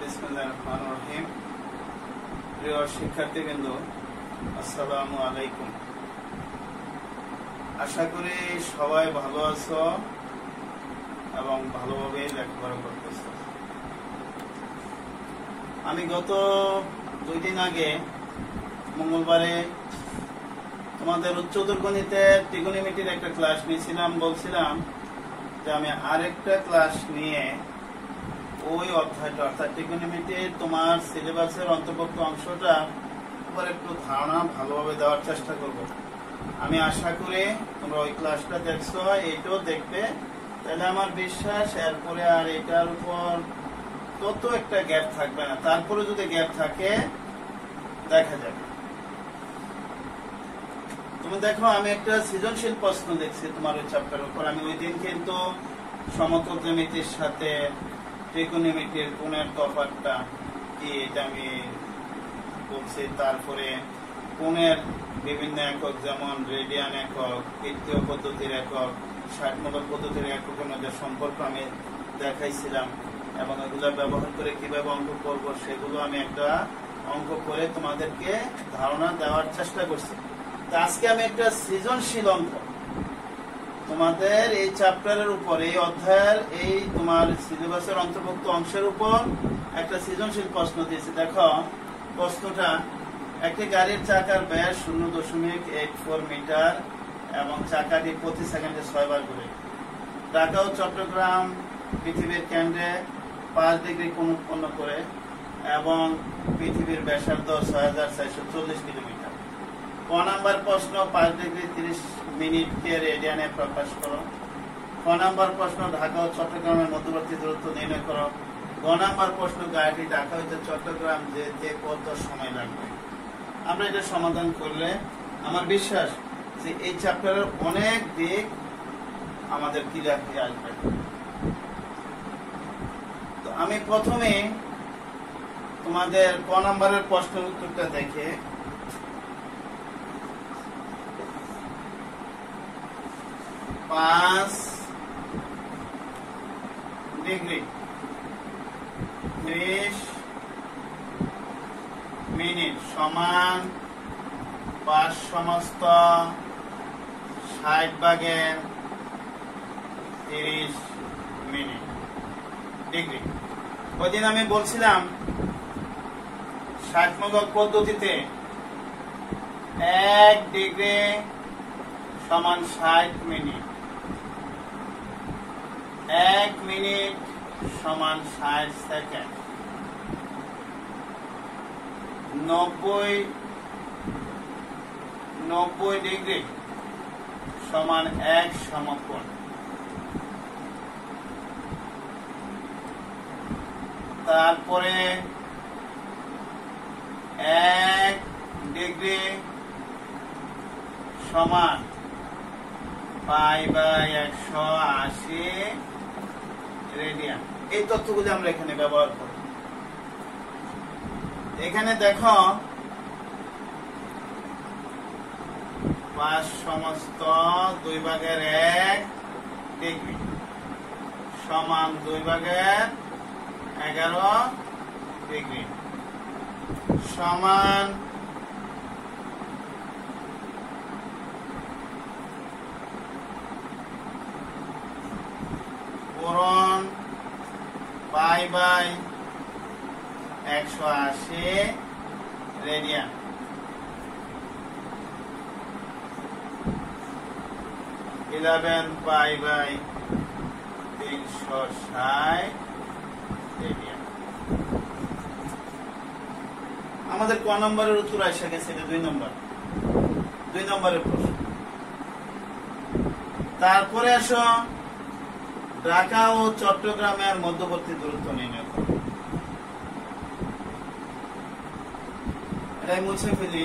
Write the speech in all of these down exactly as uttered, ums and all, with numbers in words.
বিসমিল্লাহির রহমানির রহিম। প্রিয় শিক্ষার্থীবৃন্দ, আসসালামু আলাইকুম। আশা করি সবাই ভালো আছো এবং ভালোভাবে লেখাপড়া করতেছো। আমি গত দুই দিন আগে মঙ্গলবারে তোমাদের উচ্চতর গণিতে ত্রিকোণমিতির একটা ক্লাস নিয়েছিলাম। বলছিলাম যে আমি আরেকটা ক্লাস নিয়ে ওই অধ্যায়টা অর্থাৎ ত্রিকোণমিতির তোমার সিলেবাসের অন্তর্ভুক্ত অংশটা উপর একটু ধারণা ভালোভাবে দেওয়ার চেষ্টা করব। আমি আশা করি তোমরা ওই ক্লাসটা দেখছো, এইটাও দেখবে, তাহলে আমার বিশ্বাস এরপরে আর এটার উপর তত একটা গ্যাপ থাকবে না। তারপরে যদি গ্যাপ থাকে দেখা যাবে। তুমি দেখো, আমি একটা সৃজনশীল প্রশ্ন দেখছি তোমার ওই চ্যাপ্টারের উপর। আমি ওই দিন কিন্তু সমতল জ্যামিতির সাথে ত্রিকোণমিতির কোণের তফাৎটা কি এটা আমি বলছি। তারপরে কোণের বিভিন্ন একক যেমন রেডিয়ান একক, তৃতীয় পদ্ধতির একক, ষাটমূলক পদ্ধতির এককের মধ্যে সম্পর্ক আমি দেখাইছিলাম এবং এগুলো ব্যবহার করে কিভাবে অঙ্ক করবো সেগুলো আমি একটা অঙ্ক করে তোমাদেরকে ধারণা দেওয়ার চেষ্টা করছি। আজকে আমি একটা সৃজনশীল অঙ্ক তোমাদের এই চ্যাপ্টারের উপর, এই অধ্যায়ের এই তোমার সিলেবাসের অন্তর্ভুক্ত অংশের উপর একটা সৃজনশীল প্রশ্ন দিয়েছি। দেখো প্রশ্নটা, একটি গাড়ির চাকার ব্যাস শূন্য দশমিক এইট ফোর মিটার এবং চাকাটি প্রতি সেকেন্ডে ছয় বার ঘুরে। ঢাকা ও চট্টগ্রাম পৃথিবীর কেন্দ্রে পাঁচ ডিগ্রি কোণ উৎপন্ন করে এবং পৃথিবীর ব্যাসার্ধ ছয় হাজার চারশো চল্লিশ কিলোমিটার। ক নাম্বার প্রশ্ন, পাঁচ ডিগ্রি তিরিশ মিনিটকে রেডিয়ানে প্রকাশ করো। ক নাম্বার প্রশ্ন, ঢাকা ও চট্টগ্রামের মধ্যবর্তী দূরত্ব নির্ণয় করো। গ নাম্বার প্রশ্ন, গাড়িটি ঢাকা হইতে চট্টগ্রাম যেতে কত সময় লাগবে। আমরা এটা সমাধান করলে আমার বিশ্বাস যে এই চ্যাপ্টারের অনেক দিক আমাদের ক্লিয়ার হয়ে আসবে। তো আমি প্রথমে তোমাদের ক নাম্বারের প্রশ্নের উত্তরটা দেখে পাঁচ ডিগ্রি ত্রিশ মিনিট সমান পাঁচ সমস্ত ষাট ভাগের তিরিশ মিনিট ডিগ্রি। ওই দিন আমি বলছিলাম ষাটমূলক পদ্ধতিতে এক ডিগ্রি সমান ষাট মিনিট, এক মিনিট সমান ষাট সেকেন্ড, নব্বই নব্বই ডিগ্রি সমান এক সমকোণ। তারপরে এক ডিগ্রি সমান পাই বাই একশো আশি রেডিয়ান। এই তথ্যগুলি আমরা এখানে ব্যবহার করি। এখানে দেখো পাঁচ সমস্ত দুই ভাগের এক ডিগ্রি সমান দুই ভাগের এগারো ডিগ্রি সমান পূরণ পাই বাই একশো আশি রেডিয়ান। ইলেভেন পাই বাই তিনশো ষাট রেডিয়ান। আমাদের ক নম্বরের উত্তর এসে গেছে, দুই নম্বর দুই নম্বরের প্রশ্ন। তারপরে আসো ঢাকা ও চট্টগ্রামের মধ্যবর্তী দূরত্ব নির্ণয় করো। এটাই মুছে ফেলি।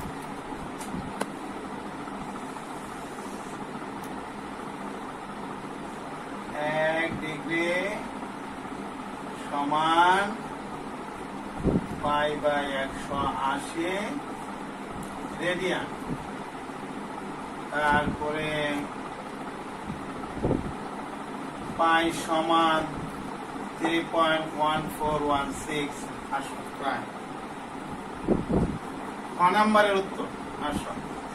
এক ডিগ্রি সমান পাই বাই একশো আশি রেডিয়ান। তারপরে পাই সমান three point one four one six আসো প্রায় ক নাম্বারের উত্তর আসো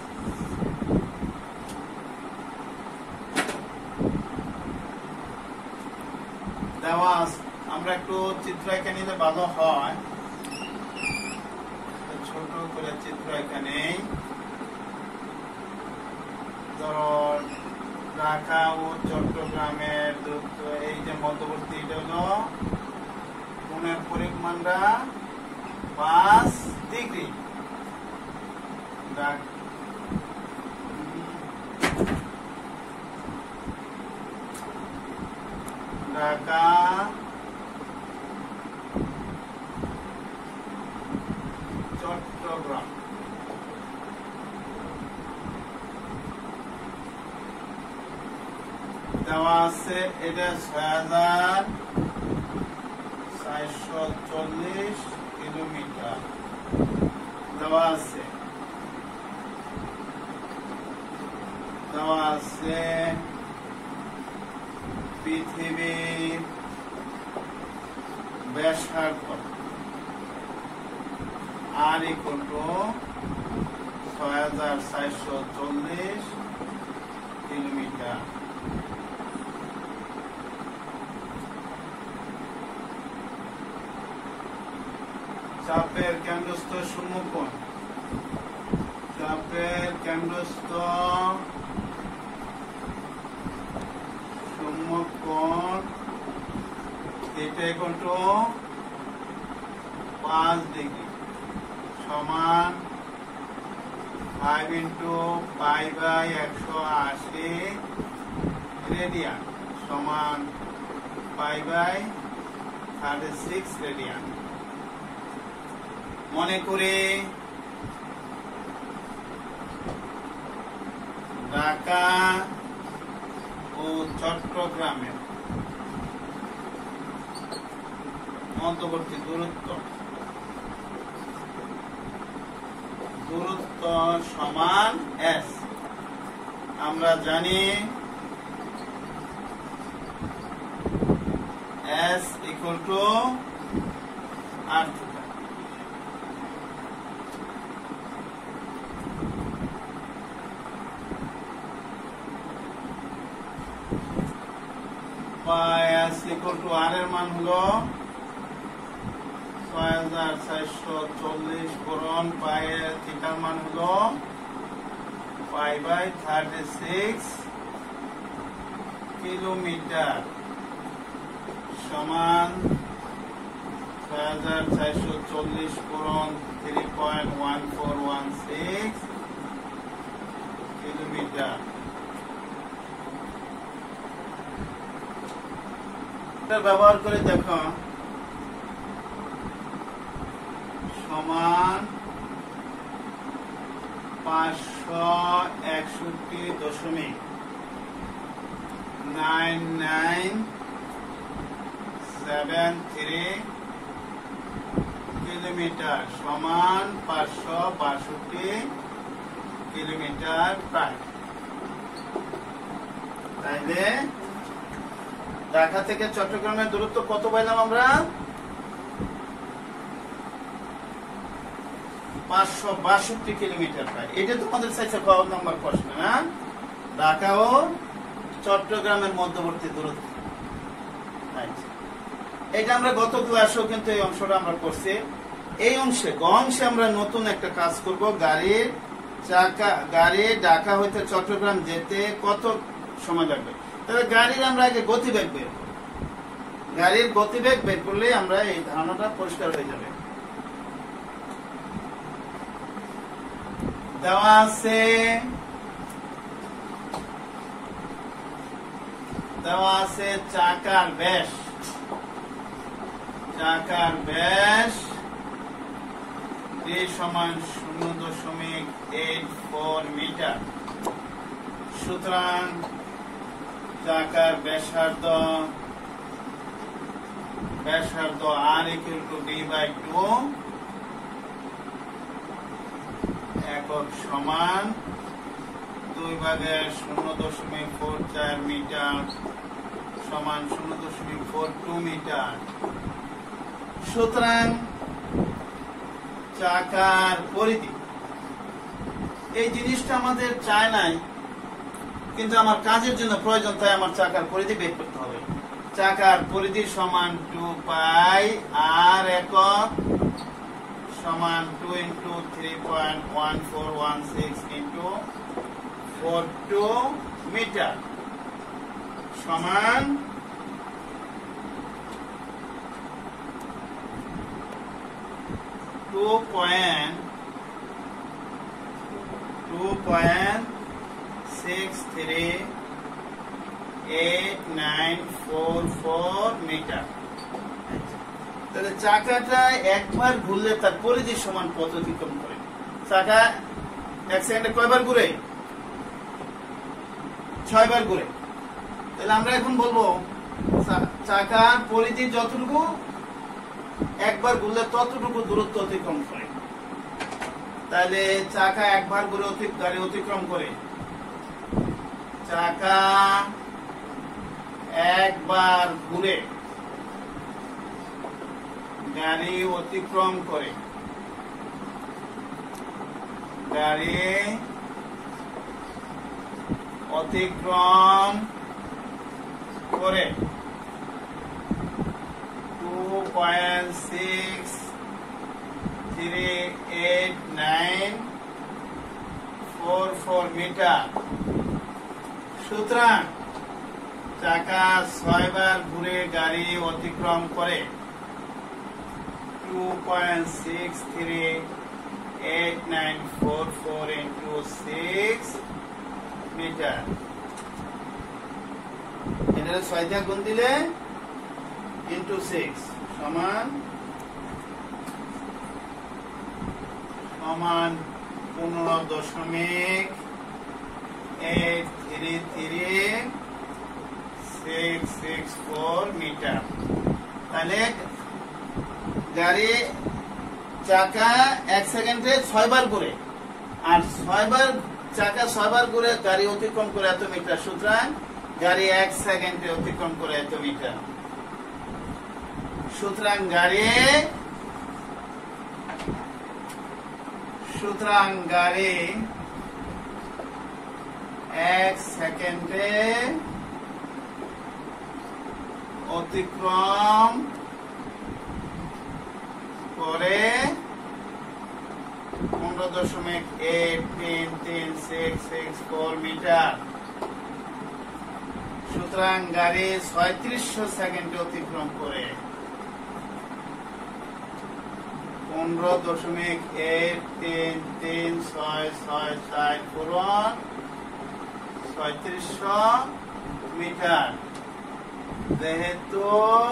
দেওয়া আমরা একটু চিত্র এঁকে নিলে ভালো হয় ছোট করে চিত্র এখানে ধরো ঢাকা ও চট্টগ্রামের দূরত্ব এই যে মধ্যবর্তী এটা হলো কোণের পরিমাণটা পাঁচ ডিগ্রি ঢাকা চট্টগ্রাম দেওয়া আছে এটা ছয় হাজার চারশো চল্লিশ কিলোমিটার দেওয়া আছে দেওয়া আছে পৃথিবীর ব্যাসার্ধ আর ইকুয়াল টু ছয় হাজার চারশো চল্লিশ কিলোমিটার চাপের কেন্দ্রস্থ সমকোণ চাপের কেন্দ্রস্থ সমকোণ এটা ইকুয়াল টু পাঁচ ডিগ্রি সমান ফাইভ ইন্টু পাই বাই একশো আশি রেডিয়ান সমান pi by thirty six radian মনে করে ঢাকা ও চট্টগ্রামের মধ্যবর্তী দূরত্ব দূরত্ব সমান এস আমরা জানি S equal to R S equal to R এর মান হলো ছয় হাজার চারশো চল্লিশ করণ পায়ের থিটার মান হলো pi by thirty six kilometre সমান ছয় হাজার চারশো চল্লিশ করণ three point one four one six kilometre ব্যবহার করে দেখো সমান পাঁচশো একষট্টি দশমিক nine nine seven three kilometre সমান পাঁচশো বাষট্টি কিলোমিটার প্রায় তাইলে ঢাকা থেকে চট্টগ্রামের দূরত্ব কত পাইলাম আমরা পাঁচশো বাষট্টি কিলোমিটার পাই এটা তোমাদের চাইছে ক নম্বর প্রশ্ন না ঢাকা ও চট্টগ্রামের মধ্যবর্তী দূরত্ব এটা আমরা গত ক্লাসেও কিন্তু এই অংশটা আমরা করছি এই অংশে গ অংশে আমরা নতুন একটা কাজ করব গাড়ির চাকা গাড়ি ঢাকা হইতে চট্টগ্রাম যেতে কত সময় লাগবে তবে গাড়ির আমরা আগে গতিবেগ বের গাড়ির গতিবেগ বের করলে আমরা এই ধারণাটা পরিষ্কার হয়ে যাবে দেওয়া আছে দেওয়া আছে চাকার ব্যাস চাকার ব্যাস d সমান শূন্য দশমিক এইট ফোর মিটার সুতরাং চাকার ব্যাসার্ধ ব্যাসার্ধ R equal to D by two একক সমান দুই ভাগের শূন্য দশমিক ফোর চার মিটার সমান শূন্য দশমিক ফোর টু মিটার। সুতরাং চাকার পরিধি, এই জিনিসটা আমাদের চায় নাই, কিন্তু আমার কাজের জন্য প্রয়োজন, তাই আমার চাকার পরিধি বের করতে হবে। চাকার পরিধি সমান টু পাই আর একক সমান two into three point one four one six into four two metre সমান two point two point six three eight nine four four metre. তাহলে চাকাটা একবার ঘুরলে তার পরিধি সমান পথ অতিক্রম করে। চাকা এক সেকেন্ডে কয়বার ঘুরে? ছয়বার ঘুরে। তাহলে আমরা এখন বলবো চাকার পরিধি যতটুকু একবার ঘুরলে ততটুকু দূরত্ব অতিক্রম করে। তাহলে চাকা একবার ঘুরে গাড়ি অতিক্রম করে, চাকা একবার ঘুরে গাড়ি অতিক্রম করে, গাড়ি অতিক্রম করে two point six three eight nine four four metre. সুতরাং চাকা ছয়বার ঘুরে গাড়ি অতিক্রম করে two point six three eight nine four four into six metre. এটা ছয় দিয়ে গুণ দিলে ইন্টু সিক্স সমান সমান পনেরো দশমিক eight three three six six four metre. তাহলে গাড়ি চাকা এক সেকেন্ডে ছয়বার ঘুরে, আর ছয়বার চাকা ছয়বার ঘুরে গাড়ি অতিক্রম করে এত মিটার। সুতরাং গাড়ি এক সেকেন্ডে অতিক্রম করে এত মিটার। সুতরাং গাড়ি সুতরাং গাড়ি এক সেকেন্ডে অতিক্রম করে পনেরো দশমিক এইট তিন তিন সিক্স সিক্স ফোর মিটার। সুতরাং গাড়ি ছয়ত্রিশশো সেকেন্ডে অতিক্রম করে পনেরো দশমিক এইট তিন তিন ছয় ছয় চার পূরণ ছয়ত্রিশশো মিটার। যেহেতু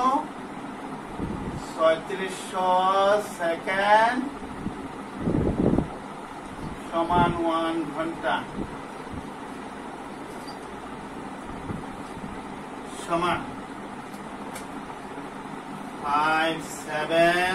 ছয়ত্রিশশো সেকেন্ড সমান ওয়ান ঘন্টা সমান five seven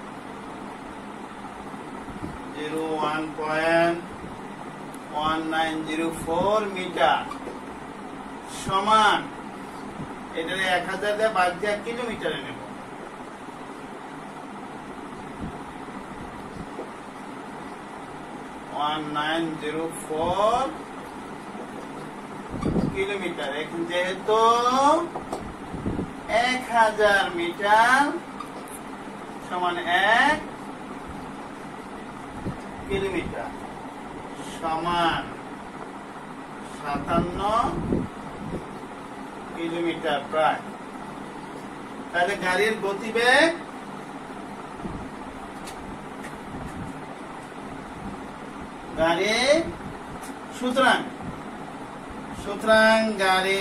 zero one point one nine zero four metre সমান, এটা এক হাজার দিয়ে বাদ দিয়ে কিলোমিটারে নেব। One nine zero four kilometre. এখন যেহেতু এক হাজার মিটার সমান এক কিলোমিটার সমান সাতান্ন কিলোমিটার প্রায়। তাহলে গাড়ির গতিবেগ গাড়ি সুতরাং সুতরাং গাড়ি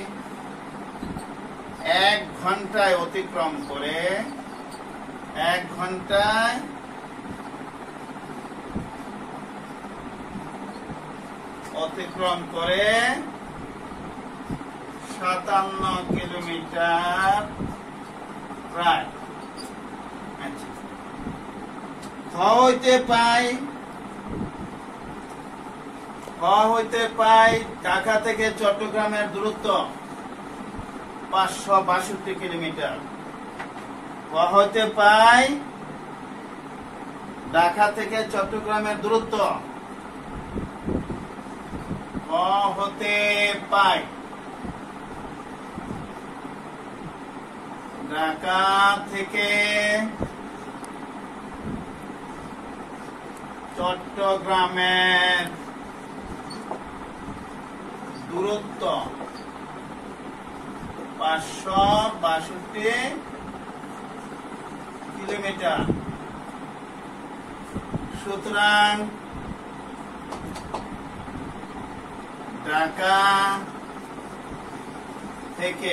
এক ঘন্টায় অতিক্রম করে এক ঘন্টায় অতিক্রম করে সাতান্ন কিলোমিটার প্রায়। হইতে পাই হইতে পাই ঢাকা থেকে চট্টগ্রামের দূরত্ব পাঁচশো বাষট্টি কিলোমিটার। ক হতে পাই ঢাকা থেকে চট্টগ্রামের দূরত্ব। ক হতে পাই ঢাকা থেকে চট্টগ্রামের দূরত্ব পাঁচশো বাষট্টি কিলোমিটার। সুতরাং ঢাকা থেকে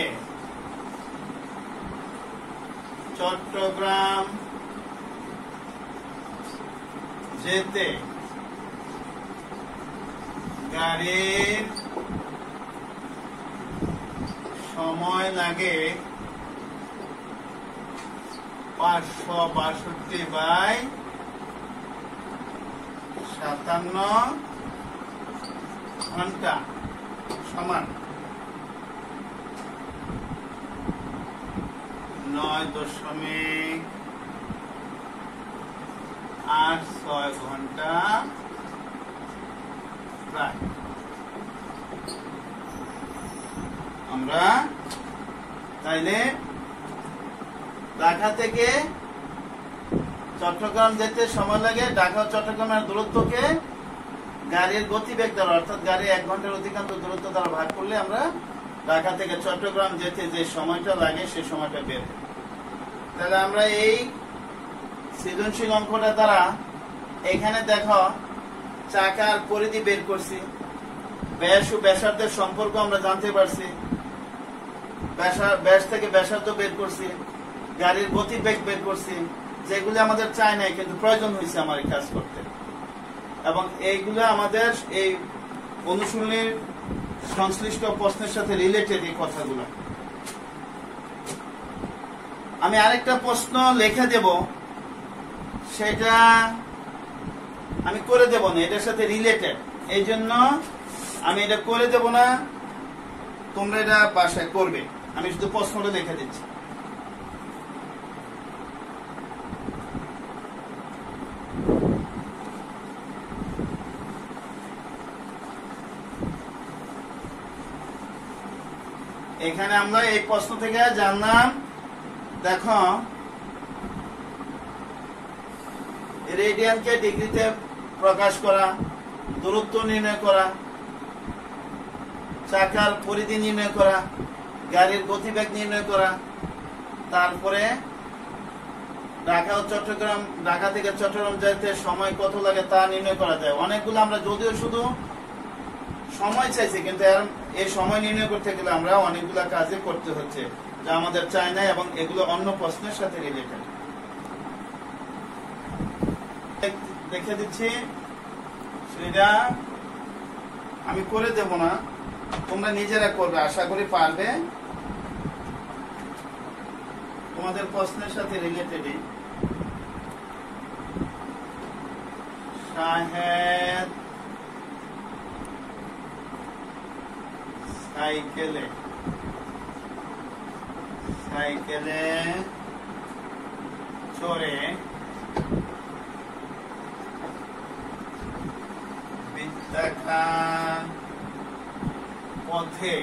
চট্টগ্রাম যেতে গাড়ির সময় লাগে পাঁচশো বাষট্টি বাই সাতান্ন ঘন্টা সমান নয় দশমিক আট ছয় ঘন্টা প্রায়। আমরা তাইলে ঢাকা থেকে চট্টগ্রাম যেতে সময় লাগে, ঢাকা চট্টগ্রামের দূরত্বকে গাড়ির গতিবেগ দ্বারা অর্থাৎ গাড়ি এক ঘন্টার অধিকাংশ দূরত্ব দ্বারা ভাগ করলে আমরা ঢাকা থেকে চট্টগ্রাম যেতে যে সময়টা লাগে সেই সময়টা বের। তাহলে আমরা এই সৃজনশীল অঙ্কটা দ্বারা এখানে দেখো চাকার পরিধি বের করছি, ব্যাস ও ব্যাসার্ধের সম্পর্ক আমরা জানতে পারছি, ব্যাস থেকে ব্যাসার্ধ বের করছি, গাড়ির গতিবেগ বের করছি, যেগুলো আমাদের চাই নাই কিন্তু প্রয়োজন হয়েছে আমার এই কাজ করতে। এবং এইগুলো আমাদের এই অনুশীলনের সংশ্লিষ্ট প্রশ্নের সাথে রিলেটেড এই কথাগুলো। আমি আরেকটা প্রশ্ন লিখে দেব, সেটা আমি করে দেব না, এটার সাথে রিলেটেড, এই জন্য আমি এটা করে দেব না, তোমরা এটা বাসায় করবে। আমি শুধু প্রশ্নটা লিখে দিচ্ছি। এখানে আমরা এই প্রশ্ন থেকে জানলাম, দেখো রেডিয়ানকে ডিগ্রিতে প্রকাশ করা, দূরত্ব নির্ণয় করা, চাকার পরিধি নির্ণয় করা, গাড়ির গতিবেগ নির্ণয় করা, তারপরে ঢাকা ও চট্টগ্রাম ঢাকা থেকে চট্টগ্রাম যেতে সময় কত লাগে তা নির্ণয় করা যায়। অনেকগুলো আমরা যদিও শুধু সময় চাইছি, কিন্তু এই সময় নির্ণয় করতে গেলে আমরা অনেকগুলা কাজে করতে হচ্ছে যা আমাদের চাই না, এবং এগুলো অন্য প্রশ্নের সাথে রিলেটেড। দেখে দিচ্ছি, সেটা আমি করে দেব না, তোমরা নিজেরা করবে, আশা করি পারবে, তোমাদের প্রশ্নের সাথে রিলেটেড। শাহেদ সাইকেলে সাইকেলে চড়ে বৃত্তাকার পথে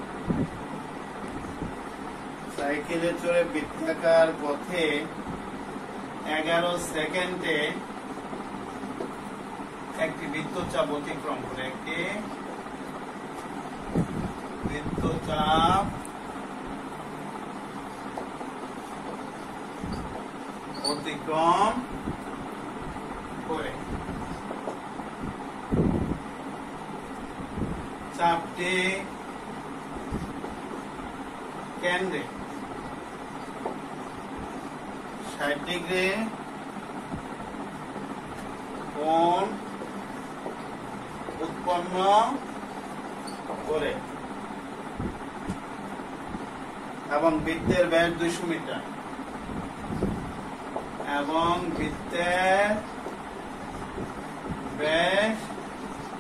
সাইকেলে চড়ে বৃত্তাকার পথে এগারো সেকেন্ডে একটি বৃত্তচাপ অতিক্রম করে একটি বৃত্তচাপ অতিক্রম করে চাপটি কেন্দ্রে ষাট ডিগ্রি কোণ উৎপন্ন করে এবং বৃত্তের ব্যাস দুইশো মিটার এবং বৃত্তের ব্যাস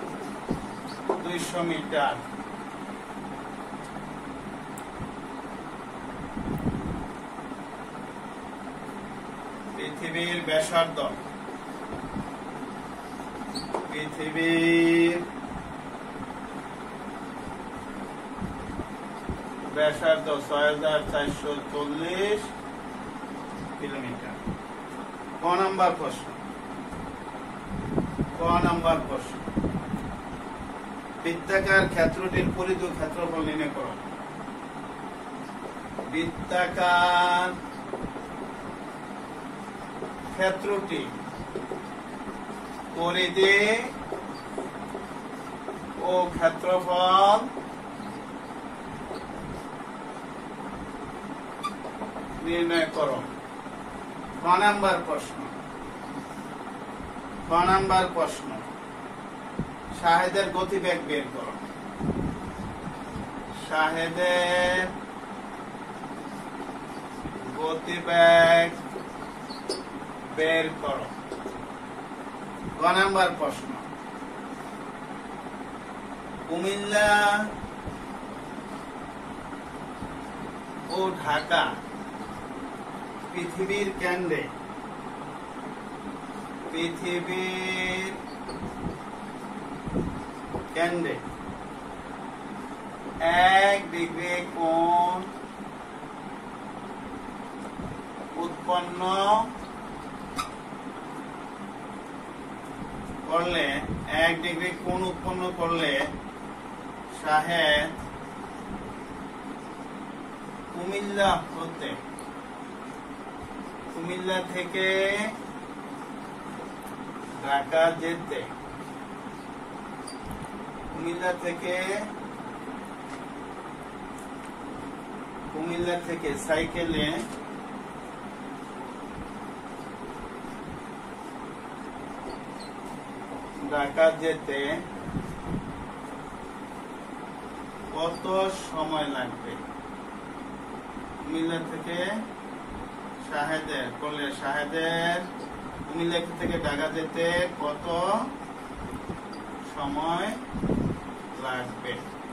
দুইশো মিটার পৃথিবীর ব্যাসার্ধ পৃথিবীর ব্যাসার্ধ ছয় হাজার চারশো চল্লিশ কিলোমিটার। ক নাম্বার প্রশ্ন ক নাম্বার প্রশ্ন বৃত্তাকার ক্ষেত্রটির পরিধি ও ক্ষেত্রফল নির্ণয় করো। বৃত্তাকার ক্ষেত্রটি পরিধি ও ক্ষেত্রফল নির্ণয় করো। ক নাম্বার প্রশ্ন ক নাম্বার প্রশ্ন শাহেদের গতিবেগ বের করো। শাহেদের গতিবেগ বের করো। ক নাম্বার প্রশ্ন কুমিল্লা ও ঢাকা পৃথিবীর কেন্দ্রে পৃথিবীর কেন্দ্রে এক ডিগ্রি কোণ উৎপন্ন করলে এক ডিগ্রি কোণ উৎপন্ন করলে শাহেদ কুমিল্লা হতে কুমিল্লা থেকে ঢাকা যেতে কুমিল্লা থেকে কুমিল্লা থেকে সাইকেলে ঢাকা যেতে কত সময় লাগবে? কুমিল্লা থেকে শাহেদের করলে শাহেদের কুমিল্লা থেকে ঢাকা যেতে কত সময় লাগবে?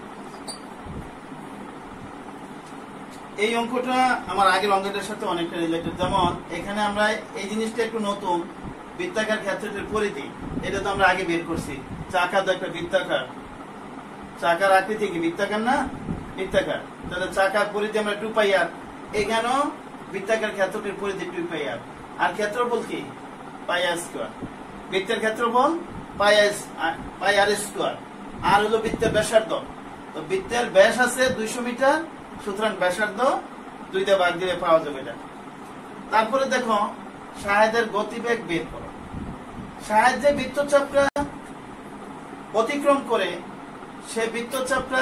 এই অঙ্কটা আমার আগের অঙ্কটার সাথে অনেকটা রিলেটেড। যেমন এখানে আমরা এই জিনিসটা একটু নতুন, বৃত্তাকার ক্ষেত্রটির পরিধি, এটা তো আমরা আগে বের করছি। চাকা তো একটা বৃত্তাকার, চাকার আকৃতি কি বৃত্তাকার না? বৃত্তাকার। তাহলে চাকার পরিধি আমরা টু পাই আর, এখানেও বৃত্তাকার ক্ষেত্রটির পরিধি টু পাই আর। আর ক্ষেত্রফল কি? Pi R square. বৃত্তের ক্ষেত্রফল পাই পাই আর স্কোয়ার। আর হলো বৃত্তের ব্যাসার্ধ। তো বৃত্তের ব্যাস আছে দুইশো মিটার, সুতরাং ব্যাসার্ধ দুইটা ভাগ দিলে পাওয়া যাবে এটা। তারপরে দেখো শাহেদের গতিবেগ বের করো। শাহেদ যে বৃত্তচাপটা অতিক্রম করে, সে বৃত্তচাপটা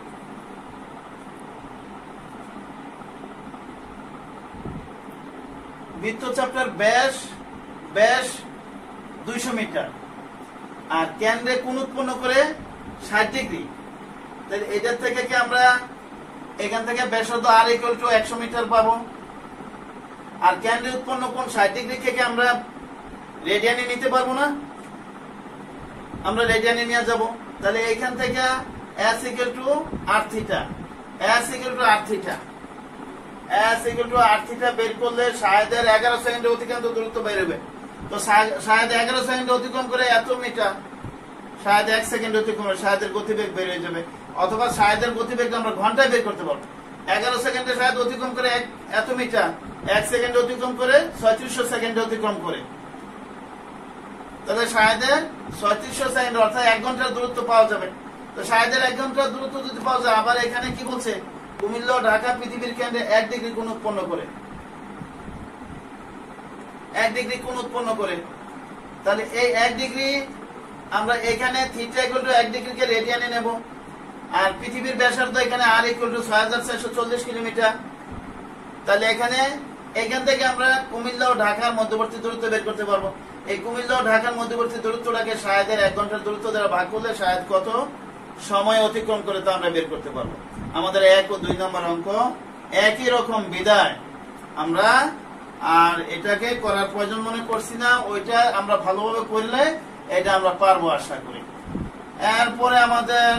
বৃত্তচাপটার ব্যাস ব্যাস দুইশো মিটার আর কেন্দ্রে কোণ উৎপন্ন করে ষাট ডিগ্রি। তাহলে এটার থেকে কি আমরা এখান থেকে ব্যাসার্ধ আর ইকুয়াল টু একশো মিটার পাবো। আর কেন্দ্রে উৎপন্ন কোণ ষাট ডিগ্রি থেকে আমরা রেডিয়ানে নিতে পারবো না? আমরা রেডিয়ানে নিয়ে যাব। তাহলে এখান থেকে s equal to r theta, s equal to r theta, s equal to r theta বের করলে শাহেদের এগারো সেকেন্ডে অতিক্রান্ত দূরত্ব বের হবে। তো শাহেদ এগারো সেকেন্ডে অতিক্রম করে এত মিটার, শাহেদ এক সেকেন্ডে অতিক্রম করে শাহেদের গতিবেগ বের হয়ে যাবে। অথবা শাহেদের গতিবেগ আমরা ঘন্টায় বের করতে পারবো। এগারো সেকেন্ডে শাহেদ অতিক্রম করে এত মিটার, এক সেকেন্ডে অতিক্রম করে ছয়ত্রিশশো সেকেন্ডে অতিক্রম করে। তাহলে শাহেদের ছয়ত্রিশশো সেকেন্ড অর্থাৎ এক ঘন্টার দূরত্ব পাওয়া যাবে। তো শাহেদের এক ঘন্টার দূরত্ব যদি পাওয়া যায়, আবার এখানে কি বলছে? কুমিল্লা ও ঢাকা পৃথিবীর কেন্দ্রে এক ডিগ্রি কোণ উৎপন্ন করে, এক ডিগ্রি কোণ উৎপন্ন করে। তাহলে এই এক ডিগ্রি আমরা এখানে থিটা ইকুয়াল টু এক ডিগ্রিকে রেডিয়ানে নেব। আর পৃথিবীর ব্যাসার্ধ এখানে আর ইকুয়াল টু ছয় হাজার চারশো চল্লিশ কিলোমিটার। তাহলে এখানে এখান থেকে আমরা কুমিল্লা ও ঢাকার মধ্যবর্তী দূরত্ব বের করতে পারবো। এই কুমিল্লা ও ঢাকার মধ্যবর্তী দূরত্বটাকে শাহেদের এক ঘন্টার দূরত্ব দ্বারা ভাগ করলে শাহেদ কত সময় অতিক্রম করে তা আমরা বের করতে পারবো। আমাদের এক ও দুই নম্বর অঙ্ক একই রকম বিদায় আমরা আর এটাকে করার প্রয়োজন মনে করছি না। ওইটা আমরা ভালোভাবে করলে এটা আমরা পারবো আশা করি। এরপরে আমাদের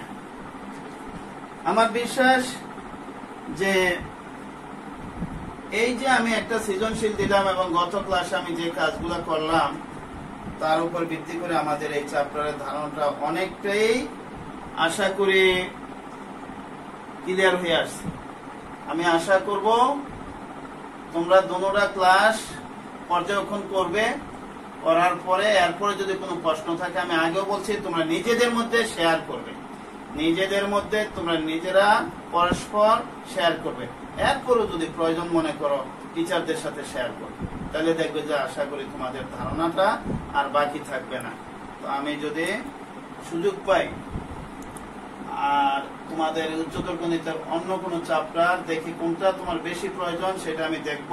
আমার বিশ্বাস যে এই যে আমি একটা সৃজনশীল দিলাম এবং গত ক্লাসে আমি যে কাজগুলো করলাম তার উপর ভিত্তি করে আমাদের এই চ্যাপ্টারের ধারণাটা অনেকটাই আশা করি ক্লিয়ার হয়ে আসছে। আমি আশা করব তোমরা দোনোটা ক্লাস পর্যবেক্ষণ করবে, করার পরে এরপরে যদি কোনো প্রশ্ন থাকে আমি আগেও বলছি তোমরা নিজেদের মধ্যে শেয়ার করবে, নিজেদের মধ্যে তোমরা নিজেরা পরস্পর শেয়ার করবে। এরপরও যদি প্রয়োজন মনে করো টিচারদের সাথে শেয়ার করবে, তাহলে দেখবে যে আশা করি তোমাদের ধারণাটা আর বাকি থাকবে না। তো আমি যদি সুযোগ পাই আর তোমাদের উচ্চতর গণিতের অন্য কোনো চ্যাপ্টার দেখি কোনটা তোমার বেশি প্রয়োজন সেটা আমি দেখব।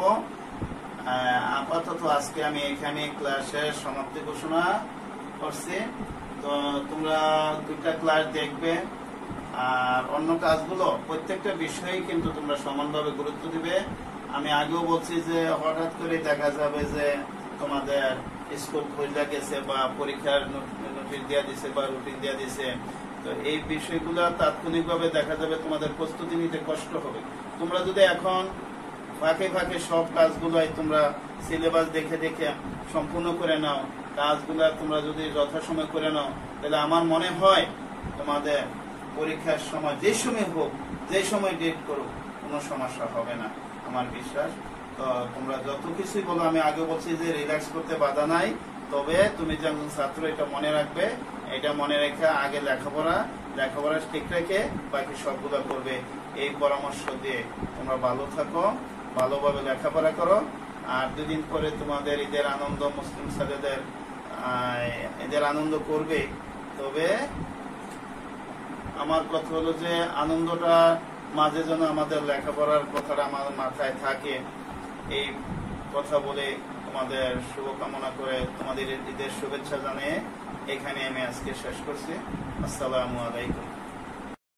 আপাতত আজকে আমি এখানে ক্লাসের সমাপ্তি ঘোষণা করছি। তো তোমরা দুইটা ক্লাস দেখবে আর অন্য কাজগুলো প্রত্যেকটা বিষয়ে কিন্তু তোমরা সমানভাবে গুরুত্ব দিবে। আমি আগেও বলছি যে হঠাৎ করে দেখা যাবে যে তোমাদের স্কুল খুলে গেছে বা পরীক্ষার নোটিশ দেওয়া দিছে বা রুটিন দেওয়া দিছে, তো এই বিষয়গুলো তাৎক্ষণিকভাবে দেখা যাবে তোমাদের প্রস্তুতি নিতে কষ্ট হবে। তোমরা যদি এখন ফাঁকে ফাঁকে সব কাজগুলোই তোমরা সিলেবাস দেখে দেখে সম্পূর্ণ করে নাও, কাজগুলা তোমরা যদি যথাসময় করে নাও, তাহলে আমার মনে হয় তোমাদের পরীক্ষার সময় যে সময় হোক, যে সময় ডেট করো, কোনো সমস্যা হবে না আমার বিশ্বাস। তো তোমরা যত কিছুই বলো, আমি আগে বলছি যে রিল্যাক্স করতে বাধা নাই, তবে তুমি যে একজন ছাত্র এটা মনে রাখবে, এটা মনে রেখে আগে লেখাপড়া লেখাপড়া ঠিক রেখে বাকি সবগুলো করবে। এই পরামর্শ দিয়ে তোমরা ভালো থাকো, ভালোভাবে লেখাপড়া করো। আর দুদিন পরে তোমাদের ঈদের আনন্দ, মুসলিম ছেলেদের ঈদের আনন্দ করবে। তবে আমার কথা হলো যে আনন্দটা মাঝে যেন আমাদের লেখাপড়ার কথাটা আমার মাথায় থাকে, এই কথা বলে তোমাদের শুভকামনা করে তোমাদের ঈদের শুভেচ্ছা জানিয়ে এখানে আমি আজকে শেষ করছি। আসসালামু আলাইকুম।